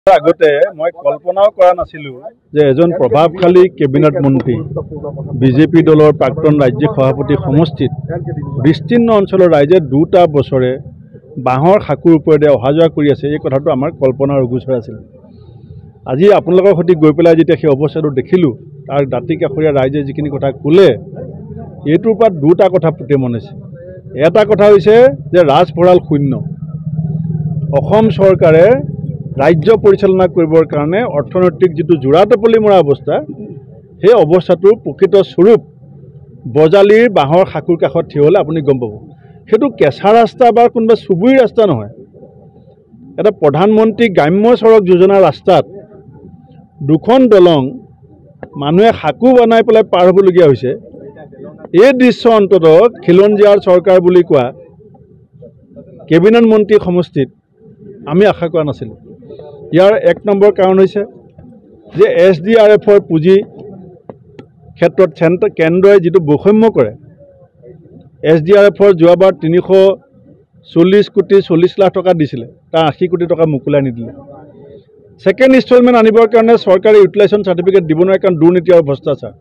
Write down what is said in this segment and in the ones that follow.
আগতে মই কল্পনাও কৰা নাছিলোঁ যে এজন প্ৰভাৱশালী কেবিনেট মন্ত্ৰী বিজেপি দলৰ প্ৰাক্তন ৰাজ্যিক সভাপতি সমষ্টিত বিস্তীৰ্ণ অঞ্চলৰ ৰাইজে 2টা বছৰে বাঁহৰ খাকুৰ ওপৰেৰে অহা যোৱা কৰি আছে। এই কথাটো আমাৰ কল্পনাৰ অগোচৰ আছিল। আজি আপোনালোকৰ সৈতে গৈ পেলাই যেতিয়া সেই অৱস্থাটো দেখিলোঁ, তাৰ দাঁতি কাষৰীয়া ৰাইজে যিখিনি কথা ক'লে, এইটোৰ পৰা 2টা কথা ফুটে মনাইছে। এটা কথা হৈছে যে ৰাজভঁৰাল শূন্য। অসম চৰকাৰে ৰাজ্য পৰিচালনা কৰিবৰ কাৰণে অৰ্থনৈতিক যিটো জোৰা টোপলি মৰা অৱস্থা, সেই অৱস্থাটোৰ প্ৰকৃত স্বৰূপ বজালিৰ বাঁহৰ খাকুৰ কাষত থিয় হ'লে আপুনি গম পাব। সেইটো কেঁচা ৰাস্তা বা কোনোবা চুবুৰী ৰাস্তা নহয়। এটা প্ৰধানমন্ত্ৰী গ্ৰাম্য সড়ক যোজনাৰ ৰাস্তাত 2খন দলং মানুহে সাকু বনাই পেলাই পাৰ হ'বলগীয়া হৈছে। এই দৃশ্য অন্ততঃ খিলঞ্জীয়াৰ চৰকাৰ বুলি কোৱা কেবিনেট মন্ত্ৰী সমষ্টিত আমি আশা কৰা নাছিলোঁ। ইয়াৰ 1 নম্বৰ কাৰণ হৈছে যে SDRFৰ পুঁজি ক্ষেত্ৰত কেন্দ্ৰই যিটো বৈষম্য কৰে। SDRFৰ যোৱাবাৰ 340 কোটি 40 লাখ টকা দিছিলে, তাৰ 80 কোটি টকা মোকলাই নিদিলে। ছেকেণ্ড ইনষ্টলমেণ্ট আনিবৰ কাৰণে চৰকাৰে ইউটিলাইজেশ্যন চাৰ্টিফিকেট দিব নোৱাৰে, কাৰণ দুৰ্নীতি আৰু ভ্ৰষ্টাচাৰ।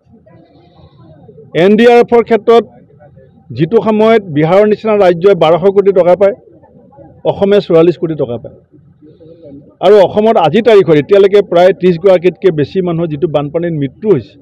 NDRFৰ ক্ষেত্ৰত যিটো সময়ত বিহাৰৰ নিচিনা ৰাজ্যই 1200 কোটি টকা পায়, অসমে 44 কোটি টকা পায়। আৰু অসমত আজি তাৰিখত এতিয়ালৈকে প্ৰায় 30 গৰাকীতকৈ বেছি মানুহৰ যিটো বানপানীত মৃত্যু হৈছে।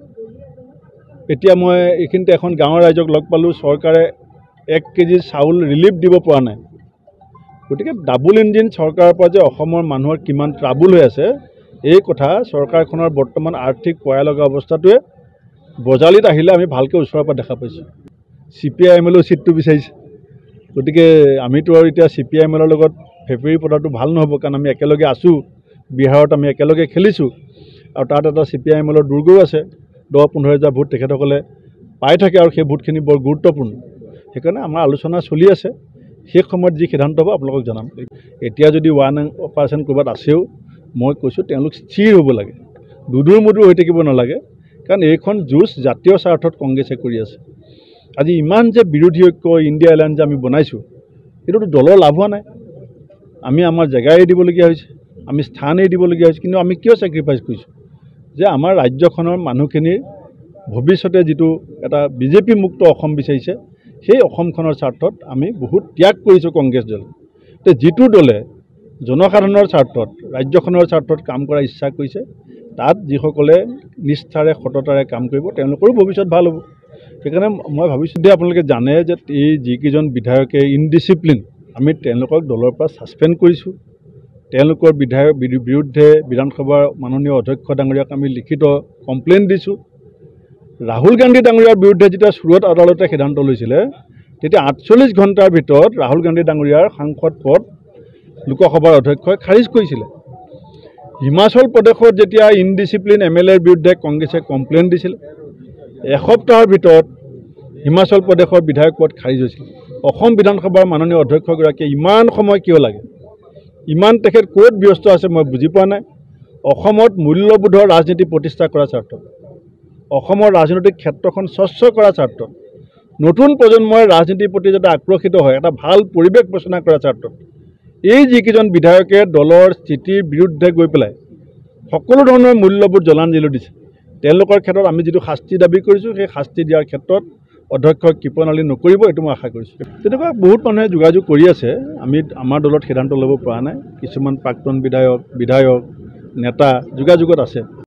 এতিয়া মই এইখিনিতে এখন গাঁৱৰ ৰাইজক লগ পালোঁ, চৰকাৰে 1 কেজি চাউল ৰিলিফ দিব পৰা নাই। গতিকে ডাবল ইঞ্জিন চৰকাৰৰ পৰা যে অসমৰ মানুহৰ কিমান ট্ৰাবুল হৈ আছে, এই কথা চৰকাৰখনৰ বৰ্তমান আৰ্থিক পয়া লগা অৱস্থাটোৱে বজালিত আহিলে আমি ভালকৈ ওচৰৰ পৰা দেখা পাইছোঁ। CPI-MLৰ চিটটো বিচাৰিছে। গতিকে আমিতো আৰু এতিয়া CPI-MLৰ লগত ফেব্ৰুৱাৰী পতাটো ভাল নহ'ব, কাৰণ আমি একেলগে আছোঁ, বিহাৰত আমি একেলগে খেলিছোঁ, আৰু তাত এটা CPI-MLৰ দুৰ্গও আছে। 10-15 হাজাৰ ভোট তেখেতসকলে পাই থাকে, আৰু সেই ভোটখিনি বৰ গুৰুত্বপূৰ্ণ। সেইকাৰণে আমাৰ আলোচনা চলি আছে। শেষ সময়ত যি সিদ্ধান্ত হ'ব আপোনালোকক জনাম। এতিয়া যদি 1% ক'ৰবাত আছেও, মই কৈছোঁ তেওঁলোক স্থিৰ হ'ব লাগে, দুদূৰ মুদূৰ হৈ থাকিব নালাগে, কাৰণ এইখন যুঁজ জাতীয় স্বাৰ্থত কংগ্ৰেছে কৰি আছে। আজি ইমান যে বিৰোধী ঐক্য ইণ্ডিয়া এলায়েন্স যে আমি বনাইছোঁ, এইটোতো দলৰ লাভ হোৱা নাই। আমি আমাৰ জেগা এৰি দিবলগীয়া হৈছে, আমি স্থান এৰি দিবলগীয়া হৈছে। কিন্তু আমি কিয় ছেক্ৰিফাইচ কৰিছোঁ? যে আমাৰ ৰাজ্যখনৰ মানুহখিনিৰ ভৱিষ্যতে যিটো এটা বিজেপি মুক্ত অসম বিচাৰিছে, সেই অসমখনৰ স্বাৰ্থত আমি বহুত ত্যাগ কৰিছোঁ কংগ্ৰেছ দলে। তো যিটো দলে জনসাধাৰণৰ স্বাৰ্থত, ৰাজ্যখনৰ স্বাৰ্থত কাম কৰাৰ ইচ্ছা কৰিছে, তাত যিসকলে নিষ্ঠাৰে সততাৰে কাম কৰিব, তেওঁলোকৰো ভৱিষ্যত ভাল হ'ব। সেইকাৰণে মই ভাবিছোঁ যে আপোনালোকে জানে যে এই যিকেইজন বিধায়কে ইনডিচিপ্লিন, আমি তেওঁলোকক দলৰ পৰা ছাছপেণ্ড কৰিছোঁ। তেওঁলোকৰ বিৰুদ্ধে বিধানসভাৰ মাননীয় অধ্যক্ষ ডাঙৰীয়াক আমি লিখিত কমপ্লেইন দিছোঁ। ৰাহুল গান্ধী ডাঙৰীয়াৰ বিৰুদ্ধে যেতিয়া চুৰত আদালতে সিদ্ধান্ত লৈছিলে, তেতিয়া 48 ঘণ্টাৰ ভিতৰত ৰাহুল গান্ধী ডাঙৰীয়াৰ সাংসদ পদ লোকসভাৰ অধ্যক্ষই খাৰিজ কৰিছিলে। হিমাচল প্ৰদেশত যেতিয়া ইনডিচিপ্লিন MLAৰ বিৰুদ্ধে কংগ্ৰেছে কমপ্লেইন দিছিল, এসপ্তাহৰ ভিতৰত হিমাচল প্ৰদেশৰ বিধায়ক পদ খাৰিজ হৈছিল। অসম বিধানসভাৰ মাননীয় অধ্যক্ষগৰাকীয়ে ইমান সময় কিয় লাগে? ইমান তেখেত ক'ত ব্যস্ত আছে মই বুজি পোৱা নাই। অসমত মূল্যবোধৰ ৰাজনীতি প্ৰতিষ্ঠা কৰাৰ স্বাৰ্থত, অসমৰ ৰাজনৈতিক ক্ষেত্ৰখন স্বচ্ছ কৰাৰ স্বাৰ্থত, নতুন প্ৰজন্মই ৰাজনীতিৰ প্ৰতি যাতে আকৰ্ষিত হয়, এটা ভাল পৰিৱেশ ৰচনা কৰাৰ স্বাৰ্থত এই যিকেইজন বিধায়কে দলৰ স্থিতিৰ বিৰুদ্ধে গৈ পেলাই সকলো ধৰণৰ মূল্যবোধ জলাঞ্জলি দিছে, তেওঁলোকৰ ক্ষেত্ৰত আমি যিটো শাস্তি দাবী কৰিছোঁ, সেই শাস্তি দিয়াৰ ক্ষেত্ৰত অধ্যক্ষক কৃপণালি নকৰিব, এইটো মই আশা কৰিছোঁ। তেনেকুৱা বহুত মানুহে যোগাযোগ কৰি আছে। আমি আমাৰ দলত সিদ্ধান্ত ল'ব পৰা নাই। কিছুমান প্ৰাক্তন বিধায়ক নেতা যোগাযোগত আছে।